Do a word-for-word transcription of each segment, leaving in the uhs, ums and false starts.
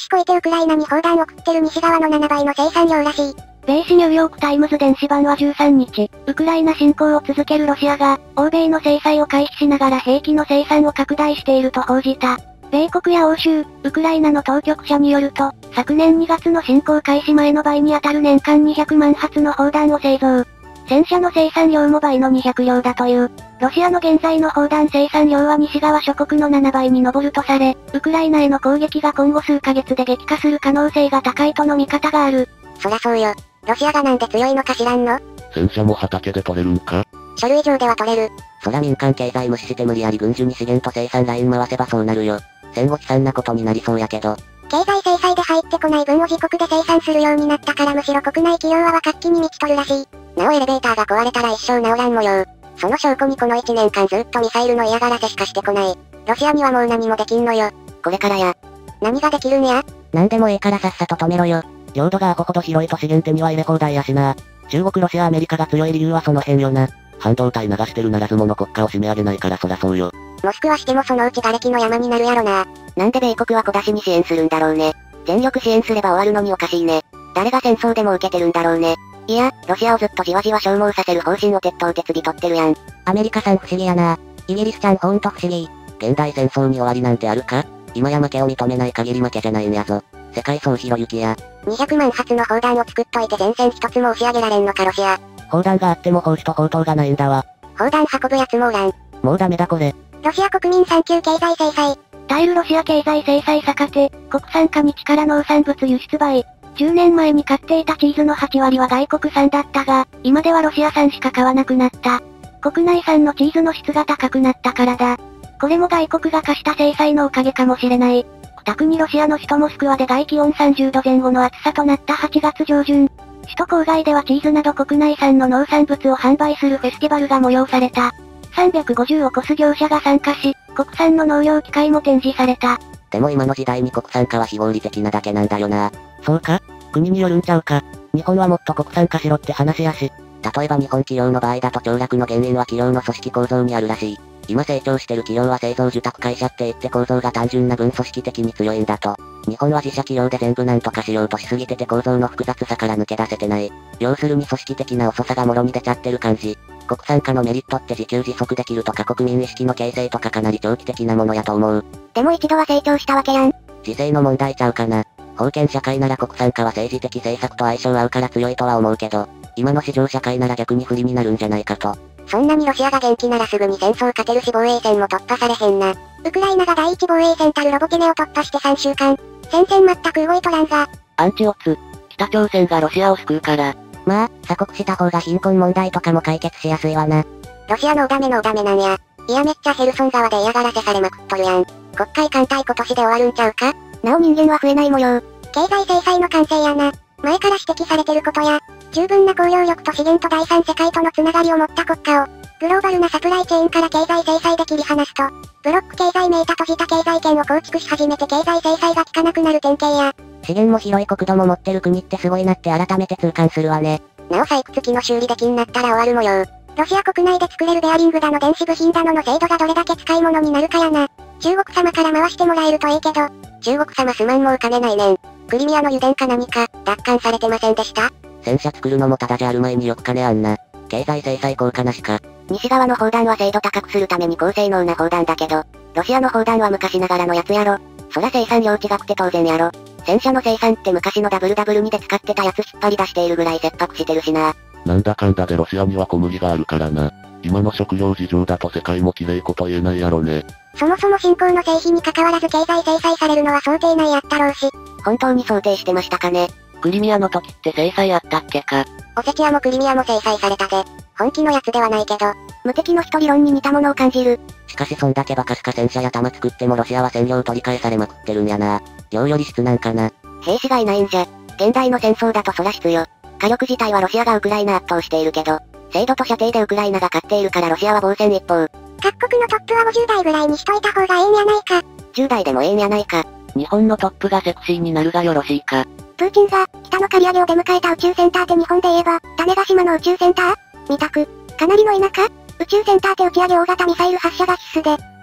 しこいてウクライナに砲弾を送ってる西側のななばいの生産量らしい。 米紙ニューヨークタイムズ電子版はじゅうさんにち、ウクライナ侵攻を続けるロシアが、欧米の制裁を回避しながら兵器の生産を拡大していると報じた。米国や欧州、ウクライナの当局者によると、昨年にがつの侵攻開始前の倍にあたる年間にひゃくまんはつの砲弾を製造。戦車の生産量も倍のにひゃくりょうだという。ロシアの現在の砲弾生産量は西側諸国のななばいに上るとされ、ウクライナへの攻撃が今後数ヶ月で激化する可能性が高いとの見方がある。 そらそうよ。ロシアがなんで強いのか知らんの？ 戦車も畑で取れるんか？ 書類上では取れる。 そら民間経済無視して無理やり軍需に資源と生産ライン回せばそうなるよ。戦後悲惨なことになりそうやけど。 経済制裁で入ってこない分を自国で生産するようになったからむしろ国内企業は活気に満ちとるらしい。なおエレベーターが壊れたら一生治らん模様。その証拠にこのいちねんかんずっとミサイルの嫌がらせしかしてこない。ロシアにはもう何もできんのよ。 これからや。 何ができるんや？ なんでもええからさっさと止めろよ。 領土がアホほど広いと資源手には入れ放題やしな。中国ロシアアメリカが強い理由はその辺よな。半導体流してるならずもの国家を締め上げないからそらそうよ。 モスクワしてもそのうち瓦礫の山になるやろな。 なんで米国は小出しに支援するんだろうね。全力支援すれば終わるのにおかしいね。誰が戦争でも受けてるんだろうね。いや、ロシアをずっとじわじわ消耗させる方針を鉄頭鉄尾取ってるやん。 アメリカさん不思議やな。イギリスちゃんほんと不思議。 現代戦争に終わりなんてあるか？今や負けを認めない限り負けじゃないんやぞ。世界総ひろゆきや。 にひゃくまんはつの砲弾を作っといて前線一つも押し上げられんのかロシア。 砲弾があっても砲手と砲塔がないんだわ。 砲弾運ぶやつもおらん。 もうダメだこれ。 ロシア国民産級経済制裁。 耐えるロシア経済制裁逆手、国産化に力農産物輸出倍。じゅうねんまえに買っていたチーズのはちわりは外国産だったが、今ではロシア産しか買わなくなった。国内産のチーズの質が高くなったからだ。これも外国が課した制裁のおかげかもしれない。特にロシアの首都モスクワで外気温さんじゅうどぜん後の暑さとなったはちがつじょうじゅん。首都郊外ではチーズなど国内産の農産物を販売するフェスティバルが催された。さんびゃくごじゅうを超す業者が参加し、国産の農業機械も展示された。 でも今の時代に国産化は非合理的なだけなんだよな。 そうか？国によるんちゃうか。日本はもっと国産化しろって話やし。 例えば日本企業の場合だと凋落の原因は企業の組織構造にあるらしい。今成長してる企業は製造受託会社って言って構造が単純な分組織的に強いんだと。日本は自社企業で全部なんとかしようとしすぎてて構造の複雑さから抜け出せてない。要するに組織的な遅さがもろに出ちゃってる感じ。国産化のメリットって自給自足できるとか国民意識の形成とかかなり長期的なものやと思う。 でも一度は成長したわけやん。 時勢の問題ちゃうかな。封建社会なら国産化は政治的政策と相性合うから強いとは思うけど、今の市場社会なら逆に不利になるんじゃないかと。 そんなにロシアが元気ならすぐに戦争勝てるし防衛戦も突破されへんな。ウクライナが第一防衛戦たるロボケネを突破してさんしゅうかん。戦線全く動いとらんが。 アンチオツ。北朝鮮がロシアを救うから。 まあ、鎖国した方が貧困問題とかも解決しやすいわな。ロシアのおダメのおダメなんや。いやめっちゃヘルソン側で嫌がらせされまくっとるやん。国会艦隊今年で終わるんちゃうか？なお人間は増えない模様。経済制裁の完成やな。前から指摘されてることや、十分な公領力と資源と第三世界とのつながりを持った国家を、グローバルなサプライチェーンから経済制裁で切り離すと、ブロック経済メータ閉じた経済圏を構築し始めて経済制裁が効かなくなる典型や、 資源も広い国土も持ってる国ってすごいなって改めて痛感するわね。 なお採掘機の修理できんなったら終わる模様。ロシア国内で作れるベアリングだの電子部品だのの精度がどれだけ使い物になるかやな。中国様から回してもらえるといいけど、中国様すまんもう金ないねん。クリミアの油田か何か、奪還されてませんでした？ 戦車作るのもただじゃある前によく金あんな。経済制裁効果なしか。 西側の砲弾は精度高くするために高性能な砲弾だけど、ロシアの砲弾は昔ながらのやつやろ。そら生産量違くて当然やろ。戦車の生産って昔の ダブリューダブリューツー で使ってたやつ引っ張り出しているぐらい切迫してるしな。 なんだかんだでロシアには小麦があるからな。今の食料事情だと世界も綺麗こと言えないやろね。 そもそも侵攻の成否に関わらず経済制裁されるのは想定内やったろうし。 本当に想定してましたかね。 クリミアの時って制裁あったっけか。 オセチアもクリミアも制裁されたぜ。本気のやつではないけど、無敵の人理論に似たものを感じる。 しかしそんだけバカスカ戦車や弾作ってもロシアは占領取り返されまくってるんやな。量より質なんかな。 兵士がいないんじゃ。現代の戦争だとそら質よ。火力自体はロシアがウクライナ圧倒しているけど、精度と射程でウクライナが勝っているからロシアは防戦一方。各国のトップはごじゅうだいぐらいにしといた方がええんやないか。 じゅうだいでもええんやないか。 日本のトップがセクシーになるがよろしいか。 プーチンが、北の刈り上げを出迎えた宇宙センターって日本で言えば、種子島の宇宙センター？見たく。かなりの田舎？宇宙センターって打ち上げ大型ミサイル発射が必須で、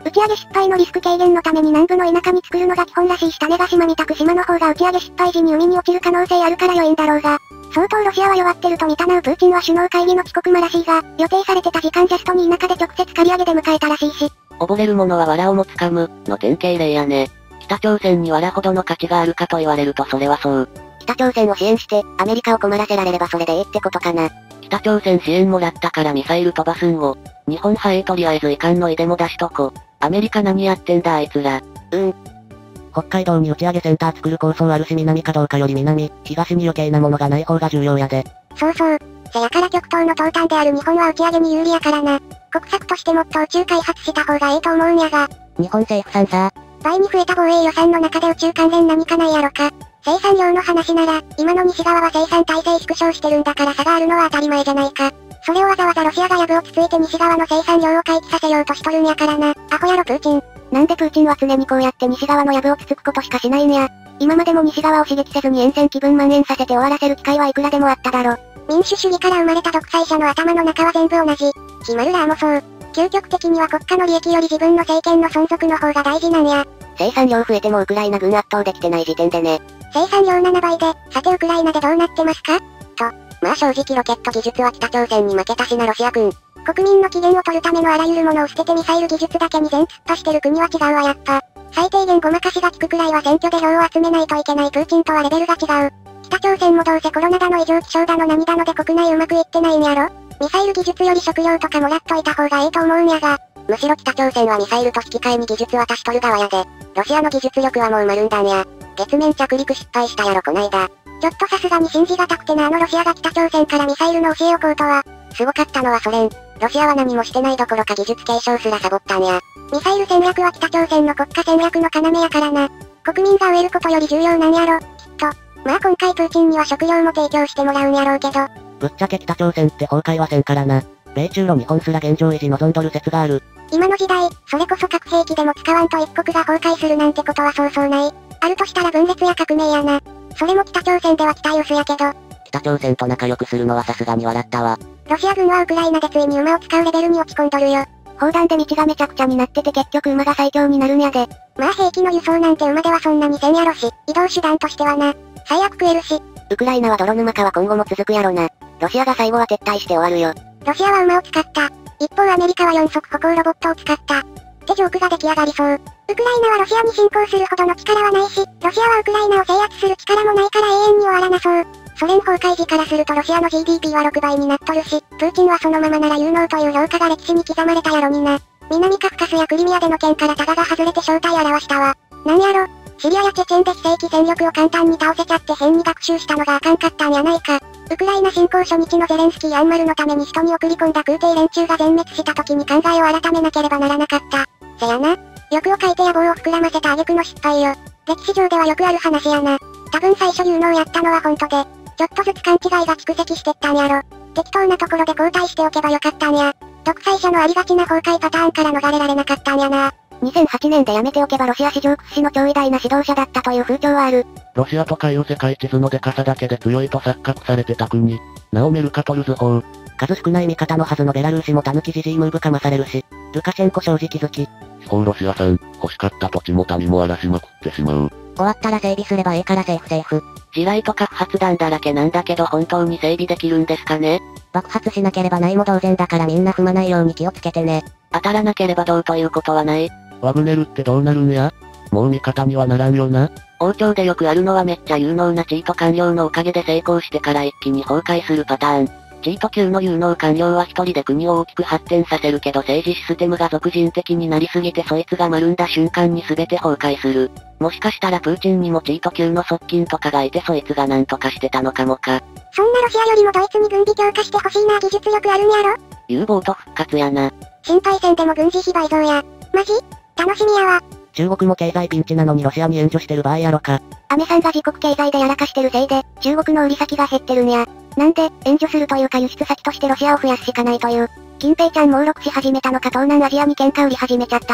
打ち上げ失敗のリスク軽減のために南部の田舎に作るのが基本らしいし種子島みたく島の方が打ち上げ失敗時に海に落ちる可能性あるから良いんだろうが、相当ロシアは弱ってると見たなうプーチンは首脳会議の帰国間らしいが、予定されてた時間ジャストに田舎で直接借り上げで迎えたらしいし。 溺れる者は藁をもつかむ、の典型例やね。北朝鮮に藁ほどの価値があるかと言われるとそれはそう。 北朝鮮を支援して、アメリカを困らせられればそれでええってことかな。 北朝鮮支援もらったからミサイル飛ばすんを。日本派へとりあえず遺憾の意でも出しとこ。アメリカ何やってんだあいつら。 うん。 北海道に打ち上げセンター作る構想あるし南かどうかより南、東に余計なものがない方が重要やで。 そうそう。せやから極東の東端である日本は打ち上げに有利やからな。国策としてもっと宇宙開発した方がええと思うんやが。 日本政府さんさ。 倍に増えた防衛予算の中で宇宙関連何かないやろか。生産量の話なら、今の西側は生産体制縮小してるんだから差があるのは当たり前じゃないか。それをわざわざロシアが藪をつついて西側の生産量を回帰させようとしとるんやからな。アホやろプーチン。なんでプーチンは常にこうやって西側の藪をつつくことしかしないんや。今までも西側を刺激せずに厭戦気分蔓延させて終わらせる機会はいくらでもあっただろ。民主主義から生まれた独裁者の頭の中は全部同じ。決まるらもそう。究極的には国家の利益より自分の政権の存続の方が大事なんや。生産量増えてもウクライナ軍圧倒できてない時点でね。生産量ななばいで、さてウクライナでどうなってますかと。まあ正直ロケット技術は北朝鮮に負けたしなロシア軍。国民の機嫌を取るためのあらゆるものを捨ててミサイル技術だけに全突破してる国は違うわやっぱ。最低限ごまかしが効くくらいは選挙で票を集めないといけないプーチンとはレベルが違う。北朝鮮もどうせコロナだの異常気象だの涙ので国内うまくいってないんやろ。ミサイル技術より食料とかもらっといた方がええと思うんやが。むしろ北朝鮮はミサイルと引き換えに技術渡しとる側やで。ロシアの技術力はもう丸んだんや。月面着陸失敗したやろこないだ。ちょっとさすがに信じがたくてなあのロシアが北朝鮮からミサイルの教えをこうとは。すごかったのはソ連。ロシアは何もしてないどころか技術継承すらサボったんや。ミサイル戦略は北朝鮮の国家戦略の要やからな。国民が飢えることより重要なんやろ、きっと。まあ今回プーチンには食料も提供してもらうんやろうけど。 ぶっちゃけ北朝鮮って崩壊はせんからな。米中ロ日本すら現状維持望んどる説がある。 今の時代、それこそ核兵器でも使わんと一国が崩壊するなんてことはそうそうない。あるとしたら分裂や革命やな。それも北朝鮮では期待薄やけど。 北朝鮮と仲良くするのはさすがに笑ったわ。 ロシア軍はウクライナでついに馬を使うレベルに落ち込んどるよ。砲弾で道がめちゃくちゃになってて結局馬が最強になるんやで。まあ兵器の輸送なんて馬ではそんなにせんやろし、移動手段としてはな。最悪食えるし。ウクライナは泥沼化は今後も続くやろな。ロシアが最後は撤退して終わるよ。ロシアは馬を使った。一方アメリカは四足歩行ロボットを使った。ってジョークが出来上がりそう。ウクライナはロシアに侵攻するほどの力はないし、ロシアはウクライナを制圧する力もないから永遠に終わらなそう。ソ連崩壊時からするとロシアの ジーディーピー はろくばいになっとるし、プーチンはそのままなら有能という評価が歴史に刻まれたやろにな。南カフカスやクリミアでの件からタガが外れて正体表したわ。なんやろ、シリアやチェチェンで非正規戦力を簡単に倒せちゃって変に学習したのがあかんかったんやないか。ウクライナ侵攻初日のゼレンスキーアンマルのために人に送り込んだ空挺連中が全滅した時に考えを改めなければならなかった。せやな。欲を書いて野望を膨らませた挙句の失敗よ。歴史上ではよくある話やな。多分最初有能やったのは本当で、ちょっとずつ勘違いが蓄積してったんやろ。適当なところで交代しておけばよかったんや。独裁者のありがちな崩壊パターンから逃れられなかったんやな。にせんはちねんで辞めておけばロシア史上屈指の超偉大な指導者だったという風潮はある。 ロシアとかいう世界地図のデカさだけで強いと錯覚されてた国。なおメルカトルズ法。数少ない味方のはずのベラルーシもタヌキジジイムーブかまされるし、ルカシェンコ正直好き。 非法ロシア産、欲しかった土地も民も荒らしまくってしまう。 終わったら整備すればええからセーフセーフ。地雷とか不発弾だらけなんだけど本当に整備できるんですかね？爆発しなければないも同然だからみんな踏まないように気をつけてね。当たらなければどうということはない。 ワグネルってどうなるんや？もう味方にはならんよな。 王朝でよくあるのはめっちゃ有能なチート官僚のおかげで成功してから一気に崩壊するパターン。チート級の有能官僚は一人で国を大きく発展させるけど政治システムが俗人的になりすぎてそいつが丸んだ瞬間に全て崩壊する。もしかしたらプーチンにもチート級の側近とかがいてそいつがなんとかしてたのかもか。 そんなロシアよりもドイツに軍備強化してほしいな。技術力あるんやろ。 U ボート復活やな。 心配戦でも軍事費倍増や。マジ？楽しみやわ。 中国も経済ピンチなのにロシアに援助してる場合やろか。 アメさんが自国経済でやらかしてるせいで、中国の売り先が減ってるんや。なんで、援助するというか輸出先としてロシアを増やすしかないという。金平ちゃん猛録し始めたのか東南アジアに喧嘩売り始めちゃったし。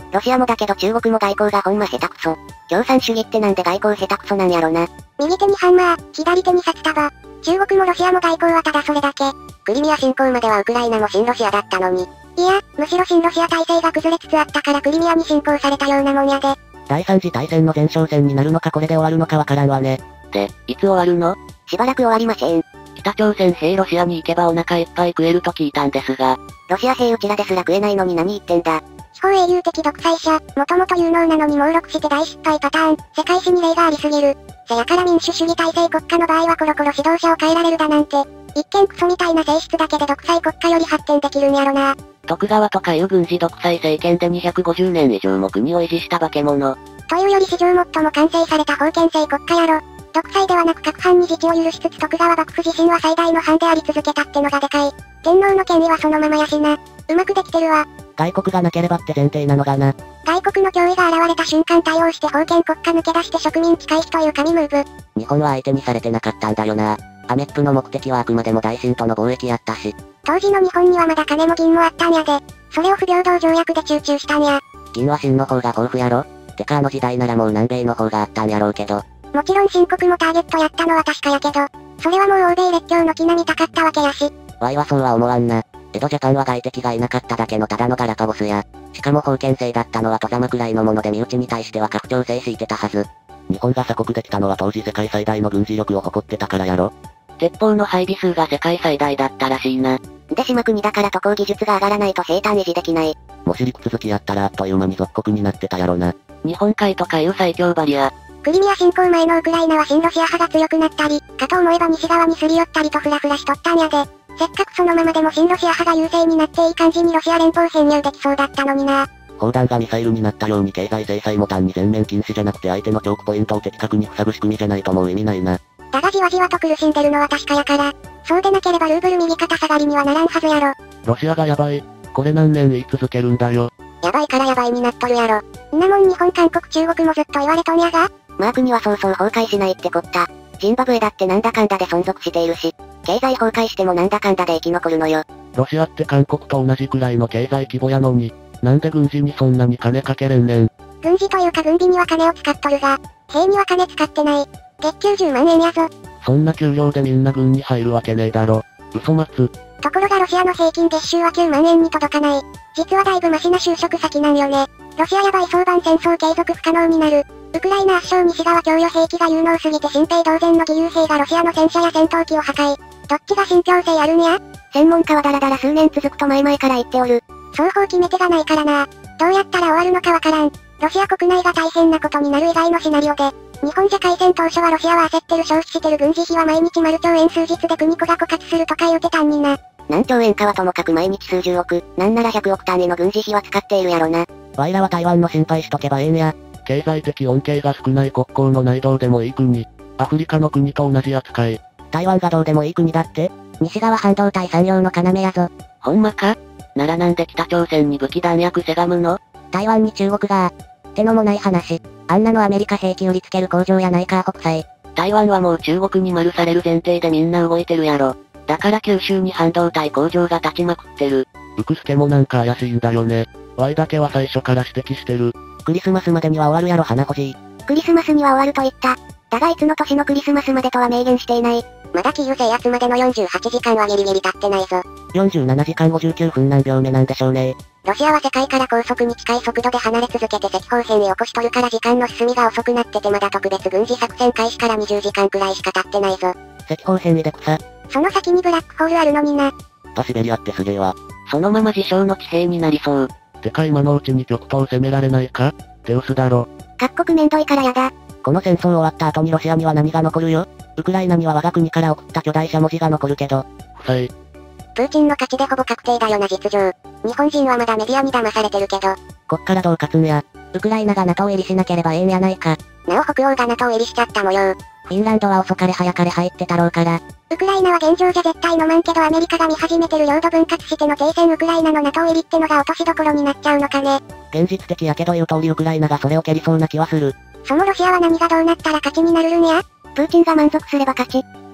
ロシアもだけど中国も外交がほんま下手くそ。共産主義ってなんで外交下手くそなんやろな。 右手にハンマー、左手に札束。中国もロシアも外交はただそれだけ。 クリミア侵攻まではウクライナも親ロシアだったのに。 いや、むしろ親ロシア体制が崩れつつあったからクリミアに侵攻されたようなもんやで。 第三次大戦の前哨戦になるのかこれで終わるのかわからんわね。 で、いつ終わるの？ しばらく終わりません。 北朝鮮兵ロシアに行けばお腹いっぱい食えると聞いたんですが。 ロシア兵うちらですら食えないのに何言ってんだ。 非法英雄的独裁者、もともと有能なのに猛録して大失敗パターン、世界史に例がありすぎる。せやから民主主義体制国家の場合はコロコロ指導者を変えられるだなんて、一見クソみたいな性質だけで独裁国家より発展できるんやろな。 徳川とかいう軍事独裁政権でにひゃくごじゅうねん以上も国を維持した化け物。 というより史上最も完成された封建制国家やろ。独裁ではなく各藩に自治を許しつつ徳川幕府自身は最大の藩であり続けたってのがでかい。天皇の権威はそのままやしな。うまくできてるわ。 外国がなければって前提なのがな。 外国の脅威が現れた瞬間対応して封建国家抜け出して植民地回避という神ムーブ。 日本は相手にされてなかったんだよな。アメップの目的はあくまでも大清との貿易やったし。 当時の日本にはまだ金も銀もあったんやで。それを不平等条約で集中したんや。 銀は清の方が豊富やろ。てかあの時代ならもう南米の方があったんやろうけど。 もちろん新国もターゲットやったのは確かやけど、それはもう欧米列強の気並みたかったわけやし。 ワイはそうは思わんな。江戸ジャパンは外敵がいなかっただけのただのガラパゴスや。しかも封建制だったのは外様くらいのもので身内に対しては拡張性敷いてたはず。 日本が鎖国できたのは当時世界最大の軍事力を誇ってたからやろ。 鉄砲の配備数が世界最大だったらしいな。 で島国だから渡航技術が上がらないと兵隊維持できない。 もし陸続きやったらあっという間に属国になってたやろな。 日本海とかいう最強バリア。 クリミア侵攻前のウクライナは親ロシア派が強くなったり、かと思えば西側にすり寄ったりとフラフラしとったんやで。せっかくそのままでも親ロシア派が優勢になっていい感じにロシア連邦編入できそうだったのにな。 砲弾がミサイルになったように経済制裁も単に全面禁止じゃなくて相手のチョークポイントを的確に塞ぐ仕組みじゃないともう意味ないな。 だがじわじわと苦しんでるのは確かやから、そうでなければルーブル右肩下がりにはならんはずやろ。 ロシアがやばい。これ何年言い続けるんだよ。 やばいからやばいになっとるやろ。んなもん日本韓国中国もずっと言われとんやが。 マークにはそうそう崩壊しないってこった。ジンバブエだってなんだかんだで存続しているし、経済崩壊してもなんだかんだで生き残るのよ。 ロシアって韓国と同じくらいの経済規模やのに、なんで軍事にそんなに金かけれんねん。 軍事というか軍備には金を使っとるが、兵には金使ってない。月給じゅうまんえんやぞ。 そんな給料でみんな軍に入るわけねえだろ。嘘待つ。 ところがロシアの平均月収はきゅうまんえんに届かない。実はだいぶマシな就職先なんよね。ロシアやばい早晩戦争継続不可能になる。ウクライナ圧勝西側供与兵器が有能すぎて新兵同然の義勇兵がロシアの戦車や戦闘機を破壊。どっちが信憑性あるんや？ 専門家はだらだら数年続くと前々から言っておる。 双方決め手がないからな。どうやったら終わるのかわからん。ロシア国内が大変なことになる以外のシナリオで、日本じゃ開戦当初はロシアは焦ってる消費してる軍事費は毎日丸兆円数日で国子が枯渇するとか言うてたんにな。 何兆円かはともかく毎日数十億、なんならひゃくおく単位の軍事費は使っているやろな。 ワイらは台湾の心配しとけばええんや。 経済的恩恵が少ない国交のないどうでもいい国。アフリカの国と同じ扱い。 台湾がどうでもいい国だって？ 西側半導体産業の要やぞ。 ほんまか？ならなんで北朝鮮に武器弾薬せがむの？ 台湾に中国が、ってのもない話。あんなのアメリカ兵器売りつける工場やないか国際。 台湾はもう中国に丸される前提でみんな動いてるやろ。だから九州に半導体工場が立ちまくってる。 ウクスケもなんか怪しいんだよね。ワイだけは最初から指摘してる。 クリスマスまでには終わるやろ花ほじい。クリスマスには終わると言った。だがいつの年のクリスマスまでとは明言していない。 まだキーウ制圧までのよんじゅうはちじかんはギリギリ経ってないぞ。 よんじゅうななじかんごじゅうきゅうふん何秒目なんでしょうね。 ロシアは世界から高速に近い速度で離れ続けて赤方変異を起こしとるから時間の進みが遅くなっててまだ特別軍事作戦開始からにじゅうじかんくらいしか経ってないぞ。 赤方変異で草。 その先にブラックホールあるのにな。 パシベリアってすげえわ。 そのまま自称の地平になりそう。 てか今のうちに極東攻められないか？手薄だろ。 各国めんどいからやだ。 この戦争終わった後にロシアには何が残るよ？ウクライナには我が国から送った巨大しゃもじが残るけど。 不採。 プーチンの勝ちでほぼ確定だよな実情。日本人はまだメディアに騙されてるけど。 こっからどう勝つんや。 ウクライナが ナトー 入りしなければええんやないか。 なお北欧が ナトー 入りしちゃった模様。 フィンランドは遅かれ早かれ入ってたろうから。 ウクライナは現状じゃ絶対飲まんけどアメリカが見始めてる領土分割しての停戦ウクライナの ナトー 入りってのが落としどころになっちゃうのかね。 現実的やけど言う通りウクライナがそれを蹴りそうな気はする。 そのロシアは何がどうなったら勝ちになるるんや？ プーチンが満足すれば勝ち。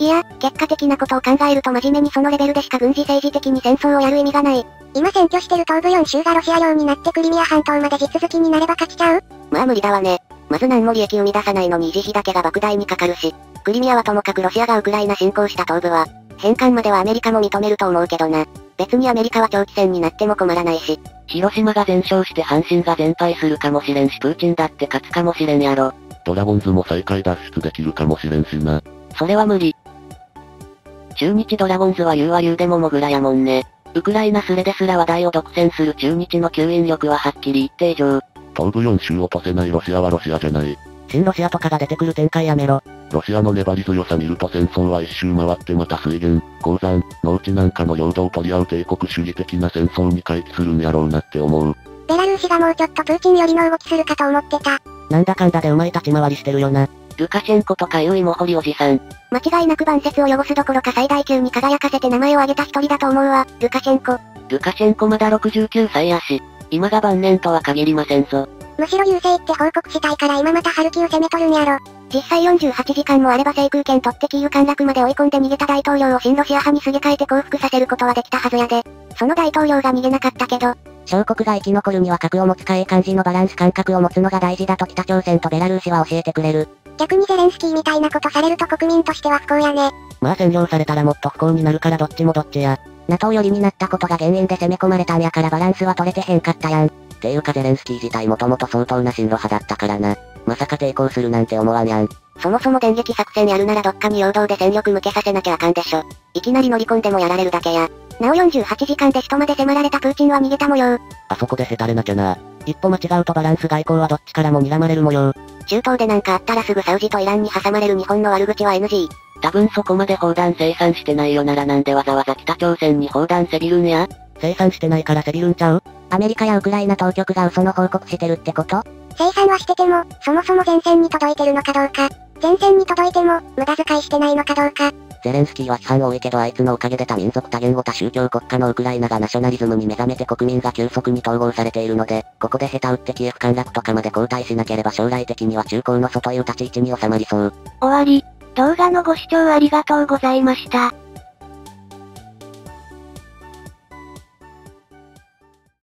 いや、結果的なことを考えると真面目にそのレベルでしか軍事政治的に戦争をやる意味がない。 今占拠してる東部よん州がロシア領になってクリミア半島まで地続きになれば勝ちちゃう？ まあ無理だわね。まず何も利益生み出さないのに維持費だけが莫大にかかるし、クリミアはともかくロシアがウクライナ侵攻した東部は、返還まではアメリカも認めると思うけどな。別にアメリカは長期戦になっても困らないし。 広島が全勝して阪神が全敗するかもしれんしプーチンだって勝つかもしれんやろ。 ドラゴンズも再開脱出できるかもしれんしな。 それは無理。中日ドラゴンズは言うは言うでもモグラやもんね。ウクライナスレですら話題を独占する中日の吸引力ははっきり言って以上。 東部よん州を落とせないロシアはロシアじゃない。 新ロシアとかが出てくる展開やめろ。 ロシアの粘り強さ見ると戦争は一周回ってまた水源、鉱山、農地なんかの領土を取り合う帝国主義的な戦争に回帰するんやろうなって思う。 ベラルーシがもうちょっとプーチン寄りの動きするかと思ってた。 なんだかんだでうまい立ち回りしてるよな。 ルカシェンコとかいう芋掘りおじさん。 間違いなく万節を汚すどころか最大級に輝かせて名前を挙げた一人だと思うわ、ルカシェンコ。 ルカシェンコまだろくじゅうきゅうさいやし、今が晩年とは限りませんぞ。 むしろ優勢って報告したいから今またハルキウ攻めとるんやろ。 実際よんじゅうはちじかんもあれば制空権取ってキーウ陥落まで追い込んで逃げた大統領を親ロシア派にすげ替えて降伏させることはできたはずやで。その大統領が逃げなかったけど。 小国が生き残るには核を持つかええ感じのバランス感覚を持つのが大事だと北朝鮮とベラルーシは教えてくれる。 逆にゼレンスキーみたいなことされると国民としては不幸やね。 まあ占領されたらもっと不幸になるからどっちもどっちや。NATO 寄りになったことが原因で攻め込まれたんやからバランスは取れてへんかったやん。 っていうかゼレンスキー自体もともと相当な親ロ派だったからな。まさか抵抗するなんて思わんやん。 そもそも電撃作戦やるならどっかに陽動で戦力向けさせなきゃあかんでしょ。いきなり乗り込んでもやられるだけや。なおよんじゅうはちじかんで首都まで迫られたプーチンは逃げた模様。 あそこでへたれなきゃな。 一歩間違うとバランス外交はどっちからも睨まれる模様。 中東でなんかあったらすぐサウジとイランに挟まれる日本の悪口は エヌジー。 多分そこまで砲弾生産してないよならなんでわざわざ北朝鮮に砲弾せびるんや？ 生産してないからせびるんちゃう？アメリカやウクライナ当局が嘘の報告してるってこと？ 生産はしてても、そもそも前線に届いてるのかどうか。前線に届いても、無駄遣いしてないのかどうか。 ゼレンスキーは批判多いけどあいつのおかげで多民族多言語多宗教国家のウクライナがナショナリズムに目覚めて国民が急速に統合されているので、ここで下手打ってキエフ陥落とかまで後退しなければ将来的には中東の外いう立ち位置に収まりそう。 終わり。動画のご視聴ありがとうございました。